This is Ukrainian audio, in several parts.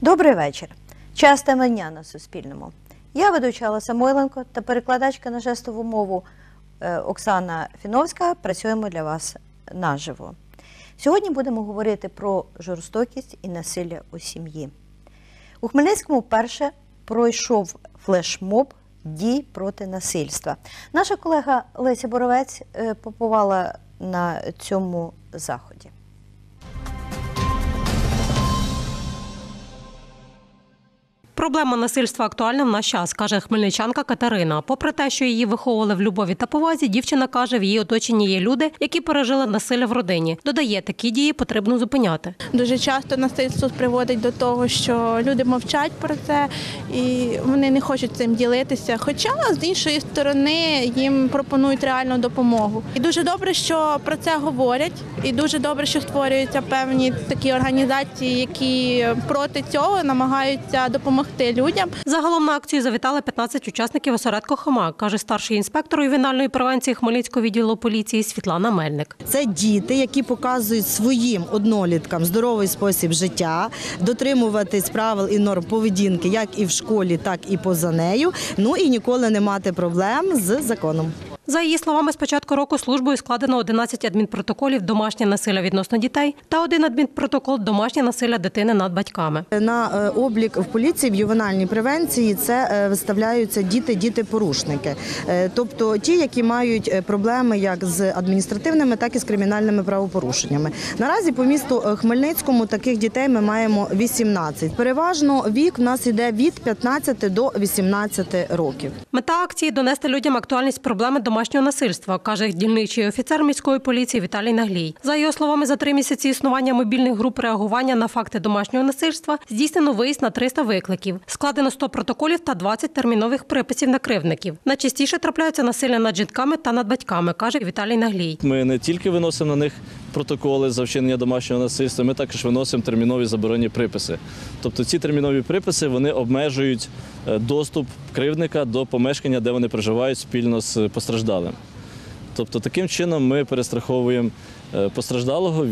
Добрий вечір. Час темання на Суспільному. Я ведуча Алла Самойленко та перекладачка на жестову мову Оксана Фіновська. Працюємо для вас наживо. Сьогодні будемо говорити про жорстокість і насилля у сім'ї. У Хмельницькому вперше пройшов флешмоб дій проти насильства. Наша колега Леся Боровець побувала на цьому заході. Проблема насильства актуальна в наш час, каже хмельничанка Катерина. Попри те, що її виховували в любові та повазі, дівчина каже, в її оточенні є люди, які пережили насилля в родині. Додає, такі дії потрібно зупиняти. Дуже часто насильство приводить до того, що люди мовчать про це і вони не хочуть цим ділитися. Хоча, з іншої сторони, їм пропонують реальну допомогу. І дуже добре, що про це говорять, і дуже добре, що створюються певні такі організації, які проти цього намагаються допомогти людям. Загалом на акцію завітали 15 учасників осередку «Хамак», каже старший інспектор ювенальної превенції Хмельницького відділу поліції Світлана Мельник. Це діти, які показують своїм одноліткам здоровий спосіб життя, дотримуватись правил і норм поведінки як і в школі, так і поза нею, ну і ніколи не мати проблем з законом. За її словами, з початку року службою складено 11 адмінпротоколів домашнє насилля відносно дітей та 1 адмінпротокол домашнє насилля дитини над батьками. На облік в поліції в ювенальній превенції це виставляються діти-порушники. Тобто ті, які мають проблеми як з адміністративними, так і з кримінальними правопорушеннями. Наразі по місту Хмельницькому таких дітей ми маємо 18. Переважно вік в нас йде від 15 до 18 років. Мета акції – донести людям актуальність проблеми домашнього насильства, каже дільничий офіцер міської поліції Віталій Наглій. За його словами, за 3 місяці існування мобільних груп реагування на факти домашнього насильства здійснено виїзд на 300 викликів. Складено 100 протоколів та 20 термінових приписів на кривдників. Найчастіше трапляються насилля над жінками та над батьками, каже Віталій Наглій. Ми не тільки виносимо на них протоколи за вчинення домашнього насильства, ми також виносимо термінові заборонні приписи. Тобто ці термінові приписи, вони обмежують доступ кривдника до помешкання, де вони проживають спільно з постраждалим. Тобто таким чином ми перестраховуємо постраждалого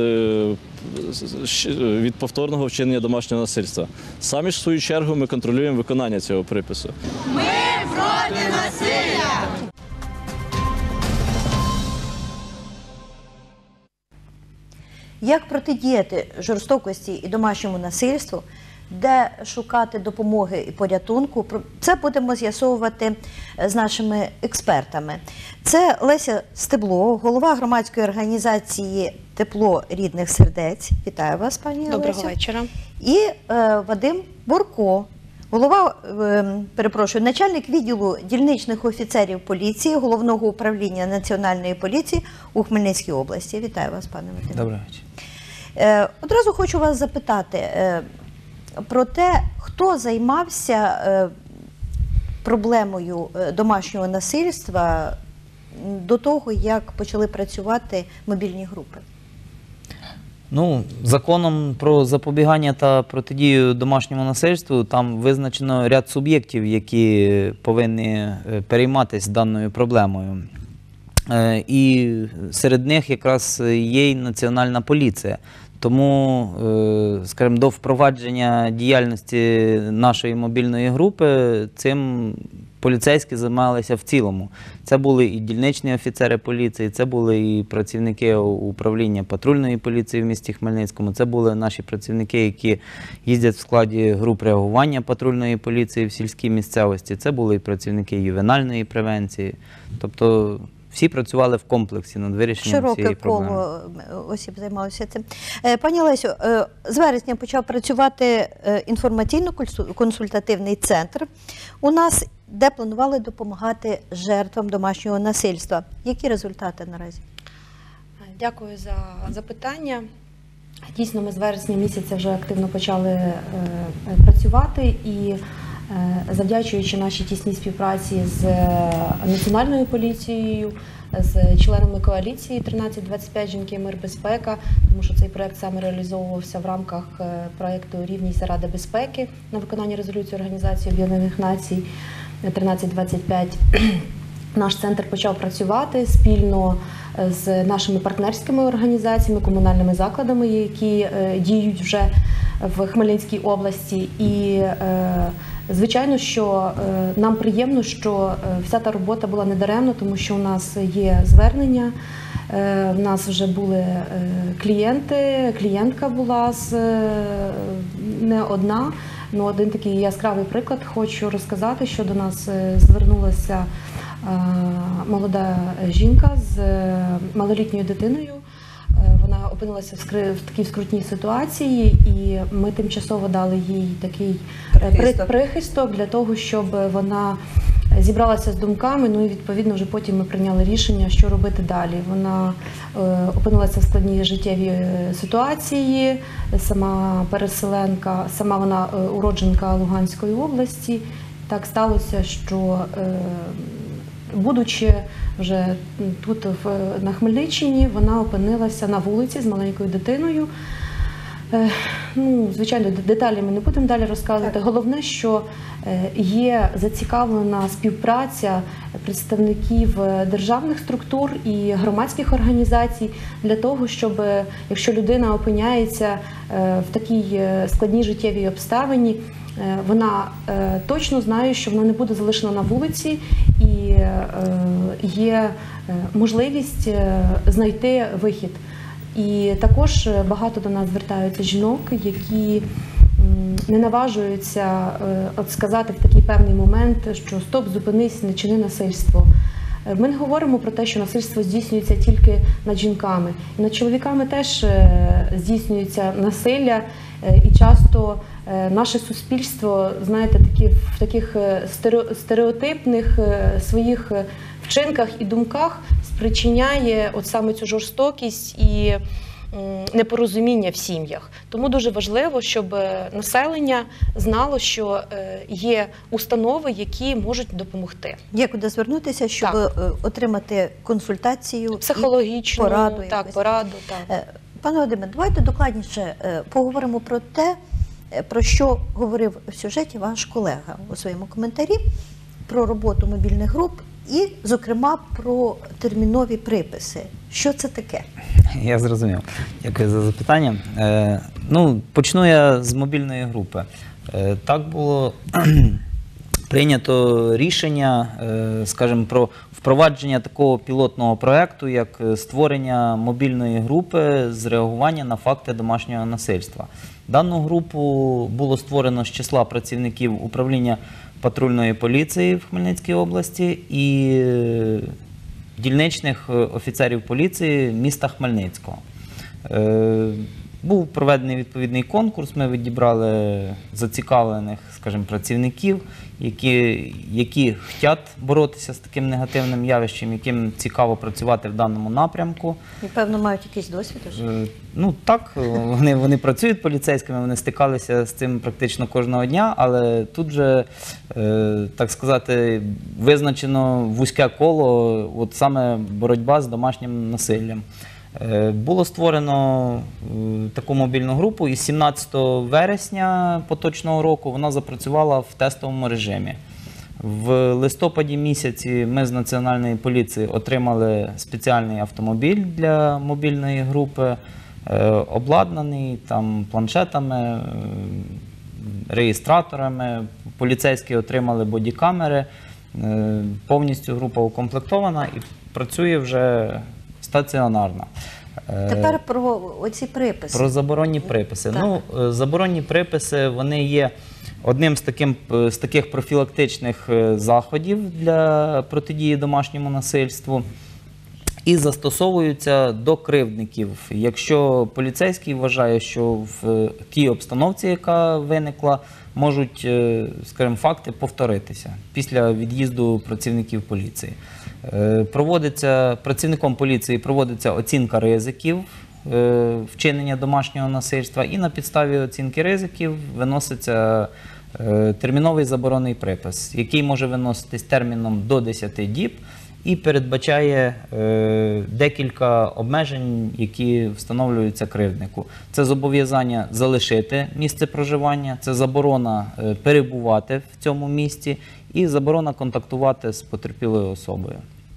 від повторного вчинення домашнього насильства. Самі ж, в свою чергу, ми контролюємо виконання цього припису. Ми проти насилля! Як протидіяти жорстокості і домашньому насильству, де шукати допомоги і порятунку, це будемо з'ясовувати з нашими експертами. Це Леся Стебло, голова громадської організації «Тепло рідних сердець». Вітаю вас, пані Леся. Доброго вечора. І Вадим Бурко, начальник відділу дільничних офіцерів поліції Головного управління Національної поліції у Хмельницькій області. Вітаю вас, пане Вадиме. Доброго вечора. Одразу хочу вас запитати про те, хто займався проблемою домашнього насильства до того, як почали працювати мобільні групи. Законом про запобігання та протидію домашньому насильству там визначено ряд суб'єктів, які повинні перейматися даною проблемою. І серед них якраз є й Національна поліція. Тому, скажімо, до впровадження діяльності нашої мобільної групи цим поліцейські займалися в цілому. Це були і дільничні офіцери поліції, це були і працівники управління патрульної поліції в місті Хмельницькому, це були наші працівники, які їздять в складі груп реагування патрульної поліції в сільській місцевості, це були і працівники ювенальної превенції. Тобто всі працювали в комплексі над вирішенням цієї проблеми. Широке коло осіб займалося цим. Пані Лесю, з вересня почав працювати інформаційно-консультативний центр у нас, де планували допомагати жертвам домашнього насильства. Які результати наразі? Дякую за запитання. Дійсно, ми з вересня місяця вже активно почали працювати і завдячуючи нашій тісній співпраці з Національною поліцією, з членами коаліції 1325 «Жінки, мир, безпека», тому що цей проєкт саме реалізовувався в рамках проєкту «Рівність заради безпеки» на виконання резолюції Організації Об'єднаних Націй 1325. Наш центр почав працювати спільно з нашими партнерськими організаціями, комунальними закладами, які діють вже в Хмельницькій області. І звичайно, що нам приємно, що вся та робота була недаремна, тому що у нас є звернення, в нас вже були клієнти, клієнтка була не одна. Ну, один такий яскравий приклад хочу розказати, що до нас звернулася молода жінка з малолітньою дитиною. Вона опинилася в такій скрутній ситуації, і ми тимчасово дали їй такий прихисток для того, щоб вона зібралася з думками, ну і відповідно вже потім ми прийняли рішення, що робити далі. Вона опинилася в складній життєвій ситуації, сама переселенка, сама вона уродженка Луганської області. Так сталося, що будучи вже тут на Хмельниччині, вона опинилася на вулиці з маленькою дитиною. Ну, звичайно, деталі ми не будемо далі розказувати. Головне, що є зацікавлена співпраця представників державних структур і громадських організацій для того, щоб, якщо людина опиняється в такій складній життєвій обставині, вона точно знає, що вона не буде залишена на вулиці, і є можливість знайти вихід. І також багато до нас звертаються жінок, які не наважуються сказати в такий певний момент, що стоп, зупинись, не чини насильство. Ми не говоримо про те, що насильство здійснюється тільки над жінками. І над чоловіками теж здійснюється насилля, і часто наше суспільство, знаєте, в таких стереотипних своїх вчинках і думках спричиняє от саме цю жорстокість і непорозуміння в сім'ях. Тому дуже важливо, щоб населення знало, що є установи, які можуть допомогти. Є куди звернутися, щоб отримати консультацію, психологічну, пораду. Пораду. Пане Вадиме, давайте докладніше поговоримо про те, про що говорив в сюжеті ваш колега у своєму коментарі, про роботу мобільних груп і, зокрема, про термінові приписи. Що це таке? Я зрозумів. Дякую за запитання. Почну я з мобільної групи. Так було прийнято рішення, скажімо, про впровадження такого пілотного проєкту, як створення мобільної групи з реагування на факти домашнього насильства. Дану групу було створено з числа працівників управління патрульної поліції в Хмельницькій області і дільничних офіцерів поліції міста Хмельницького. Був проведений відповідний конкурс, ми відібрали зацікавлених, скажімо, працівників, які хочуть боротися з таким негативним явищем, яким цікаво працювати в даному напрямку. І, певно, мають якийсь досвід уже? Так, вони працюють поліцейськими, вони стикалися з цим практично кожного дня, але тут же, так сказати, визначено вузьке коло, от саме боротьба з домашнім насиллям. Було створено таку мобільну групу і 17 вересня поточного року вона запрацювала в тестовому режимі. В листопаді місяці ми з Національної поліції отримали спеціальний автомобіль для мобільної групи, обладнаний там планшетами, реєстраторами, поліцейські отримали бодікамери, повністю група укомплектована і працює вже стаціонарно. Тепер про оці приписи. Про заборонні приписи. Заборонні приписи, вони є одним з таких профілактичних заходів для протидії домашньому насильству і застосовуються до кривдників. Якщо поліцейський вважає, що в тій обстановці, яка виникла, можуть, скажімо, факти повторитися після від'їзду працівників поліції. Працівником поліції проводиться оцінка ризиків вчинення домашнього насильства і на підставі оцінки ризиків виноситься терміновий заборонний припис, який може виноситись терміном до 10 діб і передбачає декілька обмежень, які встановлюються кривднику. Це зобов'язання залишити місце проживання, це заборона перебувати в цьому місці і заборона контактувати з потерпілою особою.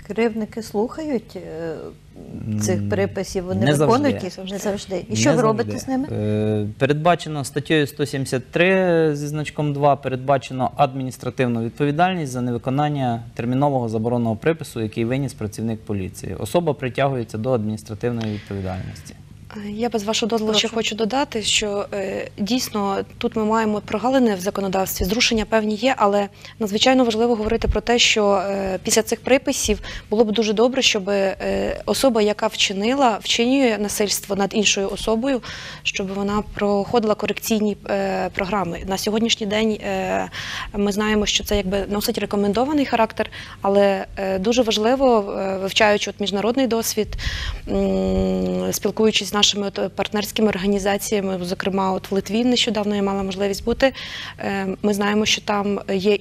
кривдники слухають цих приписів, вони Не виконують завжди. їх? Не завжди. І Не що ви завжди. робите з ними? Передбачено статтею 173 зі значком 2, передбачено адміністративну відповідальність за невиконання термінового забороненого припису, який виніс працівник поліції. Особа притягується до адміністративної відповідальності. Я без вашого дозволу ще хочу додати, що дійсно тут ми маємо прогалини в законодавстві, зрушення певні є, але надзвичайно важливо говорити про те, що після цих приписів було б дуже добре, щоб особа, яка вчинює насильство над іншою особою, щоб вона проходила корекційні програми. На сьогоднішній день ми знаємо, що це якби носить рекомендований характер, але дуже важливо, вивчаючи міжнародний досвід, спілкуючись з нашими партнерськими організаціями, зокрема в Литві нещодавно я мала можливість бути, ми знаємо, що там є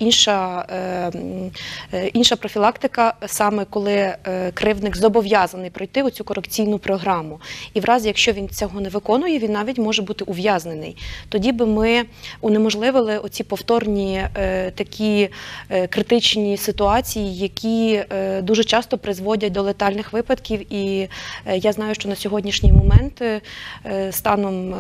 інша профілактика, саме коли кривдник зобов'язаний пройти оцю корекційну програму. І в разі, якщо він цього не виконує, він навіть може бути ув'язнений. Тоді би ми унеможливили оці повторні такі критичні ситуації, які дуже часто призводять до летальних випадків. І я знаю, що на сьогоднішній момент, станом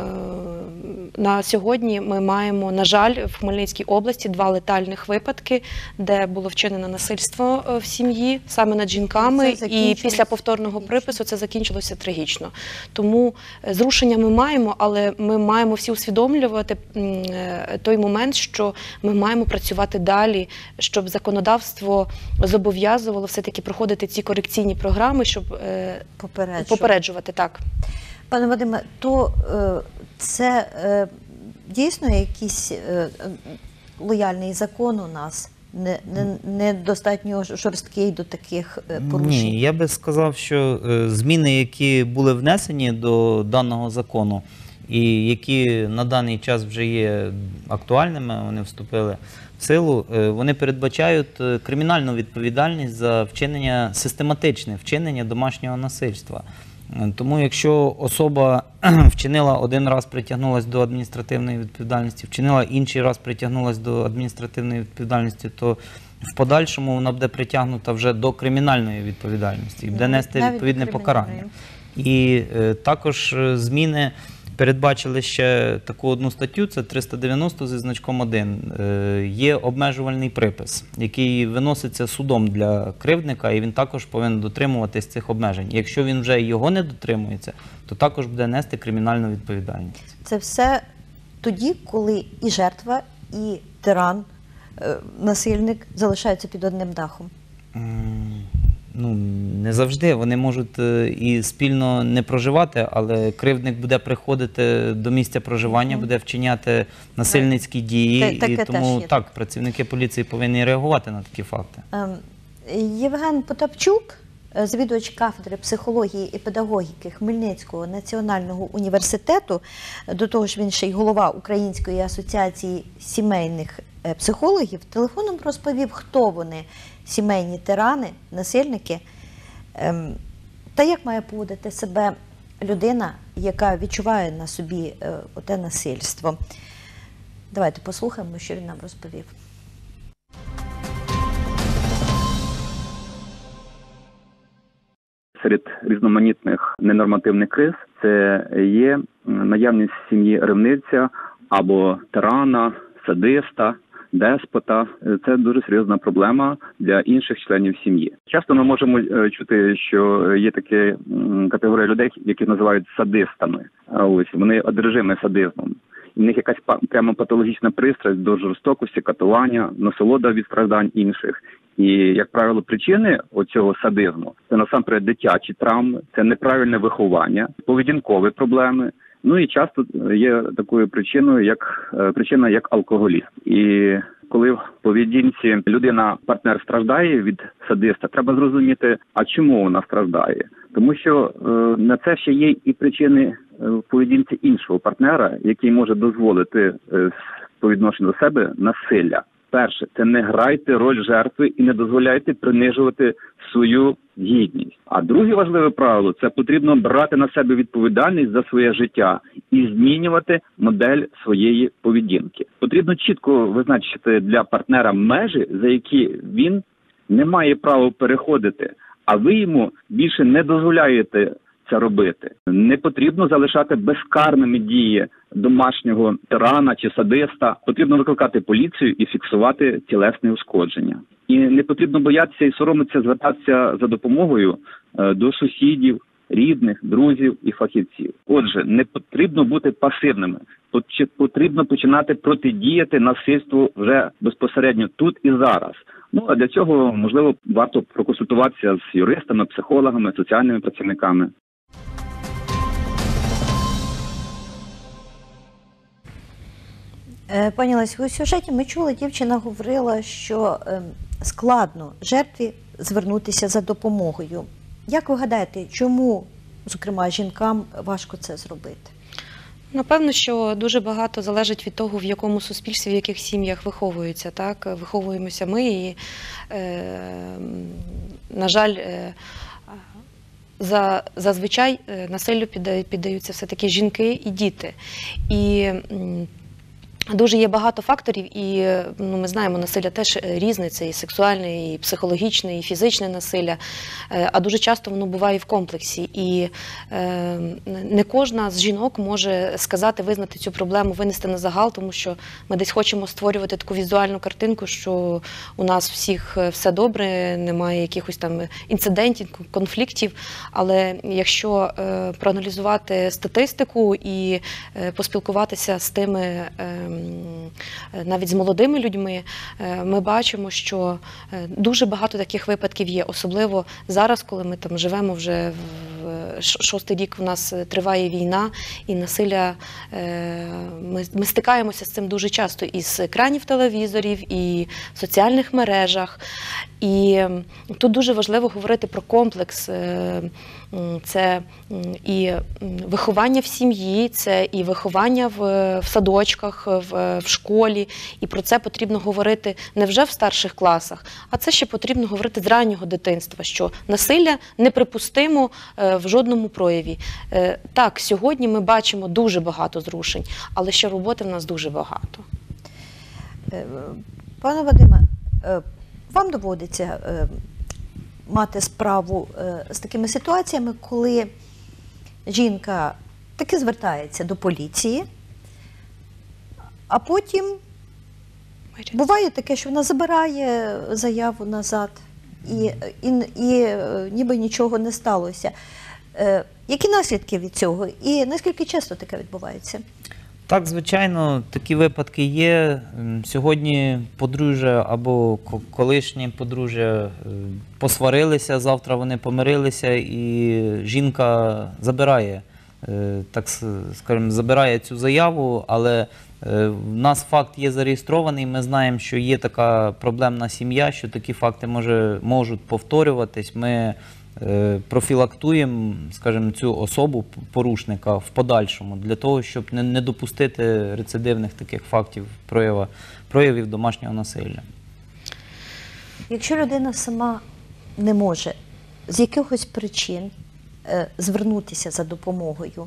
на сьогодні, ми маємо, на жаль, в Хмельницькій області 2 летальних випадки, де було вчинено насильство в сім'ї, саме над жінками, і після повторного припису це закінчилося трагічно. Тому зрушення ми маємо, але ми маємо всі усвідомлювати той момент, що ми маємо працювати далі, щоб законодавство зобов'язувало все-таки проходити ці корекційні програми, щоб попереджувати. Так. Пане Вадиме, то це дійсно якийсь лояльний закон у нас? Недостатньо жорсткий до таких порушень? Ні, я би сказав, що зміни, які були внесені до даного закону і які на даний час вже є актуальними, вони вступили в силу, вони передбачають кримінальну відповідальність за систематичне вчинення домашнього насильства. Тому якщо особа вчинила один раз, притягнулася до адміністративної відповідальності, вчинила інший раз, притягнулася до адміністративної відповідальності, то в подальшому вона буде притягнута вже до кримінальної відповідальності і буде нести відповідне покарання. І також зміни передбачили ще таку одну статтю, це 390 зі значком 1. Є обмежувальний припис, який виноситься судом для кривдника, і він також повинен дотримуватись цих обмежень. Якщо він вже його не дотримується, то також буде нести кримінальну відповідальність. Це все тоді, коли і жертва, і тиран, насильник залишаються під одним дахом? Ну, не завжди. Вони можуть і спільно не проживати, але кривдник буде приходити до місця проживання, буде вчиняти насильницькі дії. І тому так, працівники поліції повинні реагувати на такі факти. Євген Потапчук, завідувач кафедри психології і педагогіки Хмельницького національного університету, до того ж він ще й голова Української асоціації сімейних психологів, телефоном розповів, хто вони, сімейні тирани, насильники, та як має поводити себе людина, яка відчуває на собі оте насильство. Давайте послухаємо, що він нам розповів. Серед різноманітних ненормативних криз це є наявність в сім'ї ревнивця або тирана, садиста, деспота. Це дуже серйозна проблема для інших членів сім'ї. Часто ми можемо чути, що є така категорія людей, які називають садистами. Ось вони одержимі садизмом. І в них якась прямо патологічна пристрасть до жорстокості, катування, насолода від страждань інших. І, як правило, причини оцього садизму – це насамперед дитячі травми, це неправильне виховання, поведінкові проблеми. Ну і часто є такою причиною, як алкоголізм. І коли в поведінці партнер страждає від садиста, треба зрозуміти, а чому вона страждає. Тому що на це ще є і причини в поведінці іншого партнера, який може дозволити по відношенню до себе насилля. Перше, це не грайте роль жертви і не дозволяйте принижувати свою гідність. А друге важливе правило – це потрібно брати на себе відповідальність за своє життя і змінювати модель своєї поведінки. Потрібно чітко визначити для партнера межі, за які він не має права переходити, а ви йому більше не дозволяєте це робити. Не потрібно залишати безкарними дії домашнього тирана чи садиста. Потрібно викликати поліцію і фіксувати тілесні ушкодження. І не потрібно боятися і соромитися звертатися за допомогою до сусідів, рідних, друзів і фахівців. Отже, не потрібно бути пасивними. Потрібно починати протидіяти насильству вже безпосередньо тут і зараз. Ну, а для цього, можливо, варто проконсультуватися з юристами, психологами, соціальними працівниками. Пані Лесю, у сюжеті ми чули, дівчина говорила, що складно жертві звернутися за допомогою. Як ви гадаєте, чому, зокрема, жінкам важко це зробити? Напевно, що дуже багато залежить від того, в якому суспільстві, в яких сім'ях виховуються. Так? Виховуємося ми і, на жаль, зазвичай насиллю піддаються все-таки жінки і діти. І дуже є багато факторів, і ми знаємо, насилля теж різне, це і сексуальне, і психологічне, і фізичне насилля, а дуже часто воно буває в комплексі. І не кожна з жінок може сказати, визнати цю проблему, винести на загал, тому що ми десь хочемо створювати таку візуальну картинку, що у нас всіх все добре, немає якихось там інцидентів, конфліктів, але якщо проаналізувати статистику і поспілкуватися з тими, навіть з молодими людьми, ми бачимо, що дуже багато таких випадків є, особливо зараз, коли ми там живемо вже в 6-й рік, у нас триває війна, і насилля, ми стикаємося з цим дуже часто із екранів телевізорів, і в соціальних мережах. І тут дуже важливо говорити про комплекс. Це і виховання в сім'ї, це і виховання в садочках, в школі. І про це потрібно говорити не вже в старших класах, а це ще потрібно говорити з раннього дитинства, що насилля неприпустимо в жодному прояві. Так, сьогодні ми бачимо дуже багато зрушень, але ще роботи в нас дуже багато. Пане Вадиме, вам доводиться мати справу з такими ситуаціями, коли жінка таки звертається до поліції, а потім буває таке, що вона забирає заяву назад і ніби нічого не сталося. Які наслідки від цього і наскільки часто таке відбувається? Так, звичайно, такі випадки є. Сьогодні подружжя або колишні подружжя посварилися, завтра вони помирилися, і жінка забирає, так скажімо, забирає цю заяву, але в нас факт є зареєстрований, ми знаємо, що є така проблемна сім'я, що такі факти можуть повторюватись. Ми профілактуємо, скажімо, цю особу, порушника, в подальшому, для того, щоб не допустити рецидивних таких фактів, проявів домашнього насилля. Якщо людина сама не може з якихось причин звернутися за допомогою,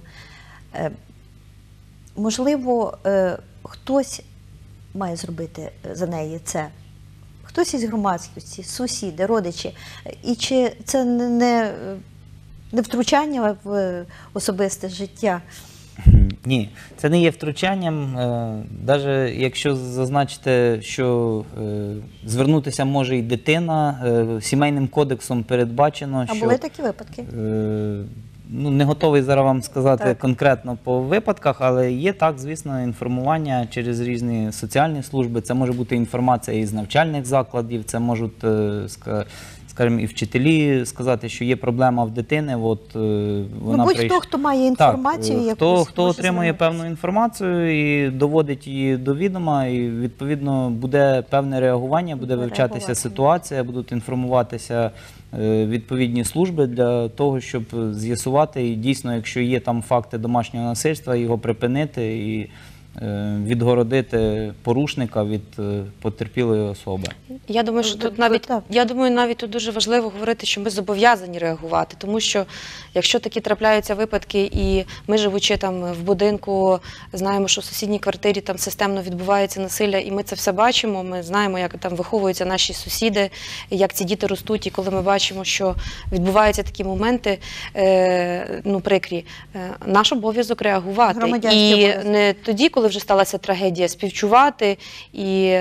можливо, хтось має зробити за неї це. Хтось із громадськості, сусіди, родичі. І чи це не втручання в особисте життя? Ні, це не є втручанням. Навіть якщо зазначити, що звернутися може і дитина, сімейним кодексом передбачено, що... А були такі випадки? Ну, не готовий зараз вам сказати конкретно по випадках, але є так, звісно, інформування через різні соціальні служби. Це може бути інформація із навчальних закладів, це можуть, скажімо, і вчителі сказати, що є проблема в дитини. От, вона будь-хто, хто має інформацію, якусь, хто отримує певну інформацію і доводить її до відома, і відповідно буде певне реагування, буде вивчатися ситуація, будуть інформуватися відповідні служби для того, щоб з'ясувати, і дійсно, якщо є там факти домашнього насильства, його припинити і відгородити порушника від потерпілої особи. Я думаю, що тут навіть тут дуже важливо говорити, що ми зобов'язані реагувати, тому що якщо такі трапляються випадки, і ми, живучи там в будинку, знаємо, що в сусідній квартирі там системно відбувається насилля, і ми це все бачимо, ми знаємо, як там виховуються наші сусіди, як ці діти ростуть, і коли ми бачимо, що відбуваються такі моменти, прикрі, наш обов'язок реагувати. І не тоді, коли вже сталася трагедія, співчувати і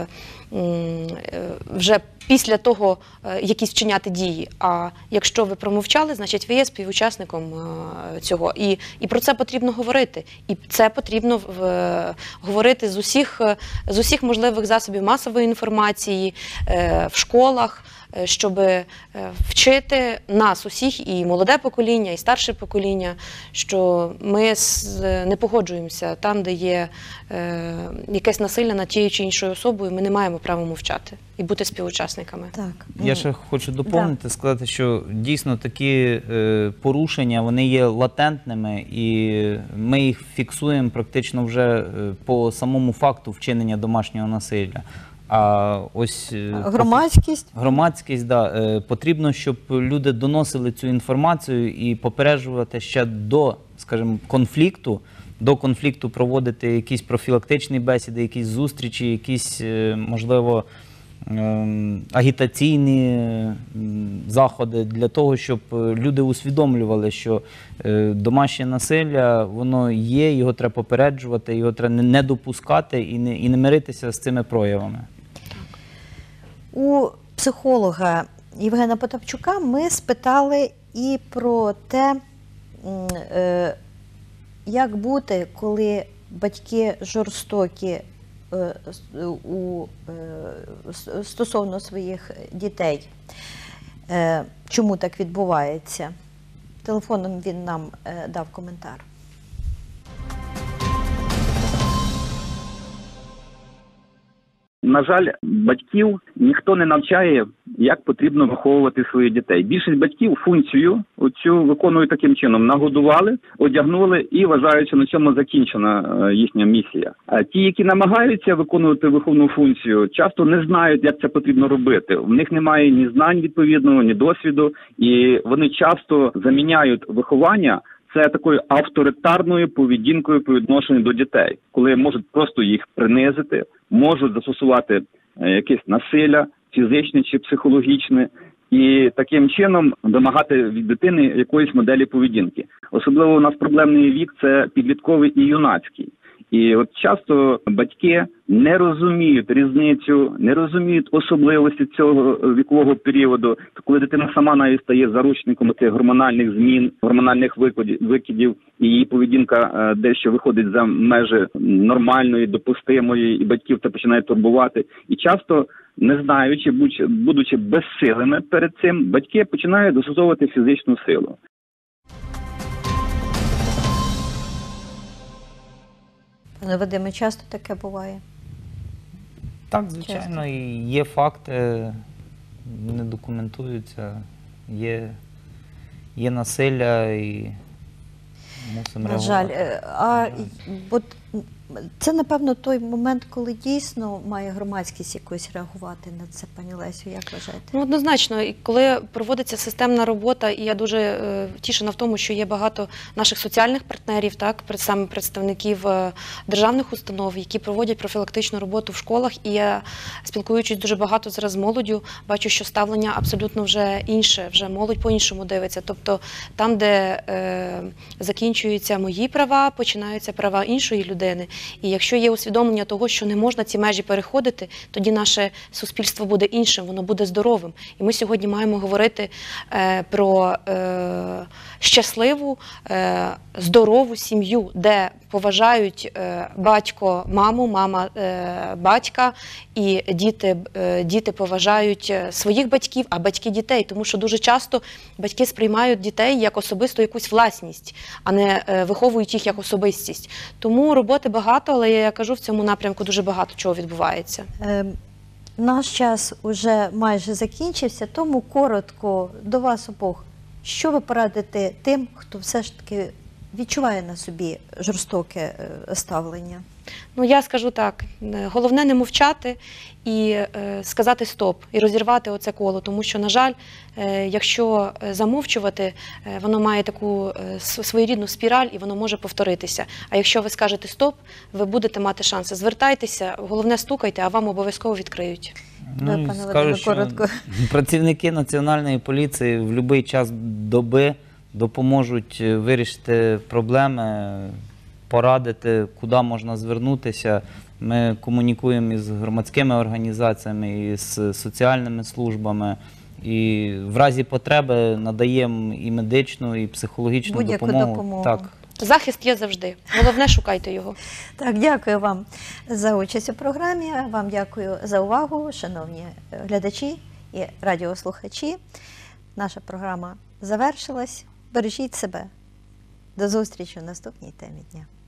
вже після того якісь вчиняти дії. А якщо ви промовчали, значить ви є співучасником цього. І про це потрібно говорити. І це потрібно говорити з усіх можливих засобів масової інформації, в школах, щоб вчити нас усіх, і молоде покоління, і старше покоління, що ми не погоджуємося там, де є якесь насилля над тією чи іншою особою, ми не маємо права мовчати і бути співучасниками. Так. Я ще хочу доповнити, сказати, що дійсно такі порушення, вони є латентними, і ми їх фіксуємо практично вже по самому факту вчинення домашнього насилля. А ось громадськість, да, потрібно, щоб люди доносили цю інформацію і попереджувати ще до, скажімо, конфлікту проводити якісь профілактичні бесіди, якісь зустрічі, якісь, можливо, агітаційні заходи для того, щоб люди усвідомлювали, що домашнє насилля, воно є, його треба попереджувати, його треба не допускати і не миритися з цими проявами. У психолога Євгена Потапчука ми спитали і про те, як бути, коли батьки жорстокі стосовно своїх дітей. Чому так відбувається? Телефоном він нам дав коментар. На жаль, батьків ніхто не навчає, як потрібно виховувати своїх дітей. Більшість батьків функцію оцю виконують таким чином: нагодували, одягнули і вважають, що на цьому закінчена їхня місія. А ті, які намагаються виконувати виховну функцію, часто не знають, як це потрібно робити. В них немає ні знань відповідного, ні досвіду, і вони часто заміняють виховання це такою авторитарною поведінкою по відношенню до дітей, коли можуть просто їх принизити, можуть застосувати якесь насилля, фізичне чи психологічне, і таким чином вимагати від дитини якоїсь моделі поведінки. Особливо у нас проблемний вік – це підлітковий і юнацький. І от часто батьки не розуміють різницю, не розуміють особливості цього вікового періоду, коли дитина сама навіть стає заручником тих гормональних змін, гормональних викидів, і її поведінка дещо виходить за межі нормальної, допустимої, і батьків це починає турбувати. І часто, не знаючи, будучи безсилими перед цим, батьки починають застосовувати фізичну силу. Пане Вадиме, часто таке буває? Так, звичайно, і є факти, не документуються, є насилля і мусимо реагувати. На жаль, це, напевно, той момент, коли дійсно має громадськість якось реагувати на це, пані Лесю, як вважаєте? Ну, однозначно, і коли проводиться системна робота, і я дуже втішена в тому, що є багато наших соціальних партнерів, так, саме представників державних установ, які проводять профілактичну роботу в школах, і я, спілкуючись дуже багато зараз з молоддю, бачу, що ставлення абсолютно вже інше, вже молодь по-іншому дивиться. Тобто там, де закінчуються мої права, починаються права іншої людини. І якщо є усвідомлення того, що не можна ці межі переходити, тоді наше суспільство буде іншим, воно буде здоровим. І ми сьогодні маємо говорити про щасливу, здорову сім'ю, де поважають батько маму, мама батька, і діти поважають своїх батьків, а батьки дітей. Тому що дуже часто батьки сприймають дітей як особисту якусь власність, а не виховують їх як особистість. Тому роботи багато, але я кажу, в цьому напрямку дуже багато чого відбувається. Наш час уже майже закінчився, тому коротко до вас обох. Що ви порадите тим, хто все ж таки відчуває на собі жорстоке ставлення? Ну, я скажу так, головне не мовчати і сказати стоп, і розірвати оце коло, тому що, на жаль, якщо замовчувати, воно має таку своєрідну спіраль і воно може повторитися. А якщо ви скажете стоп, ви будете мати шанси. Звертайтеся, головне стукайте, а вам обов'язково відкриють. Ви, пане Вадиме, коротко. Працівники Національної поліції в будь-який час доби допоможуть вирішити проблеми, порадити, куди можна звернутися. Ми комунікуємо із громадськими організаціями, із соціальними службами. І в разі потреби надаємо і медичну, і психологічну Будь-яку допомогу. Так. Захист є завжди. Головне, шукайте його. Так, дякую вам за участь у програмі. Вам дякую за увагу, шановні глядачі і радіослухачі. Наша програма завершилась. Бережіть себе. До зустрічі в наступній темі дня.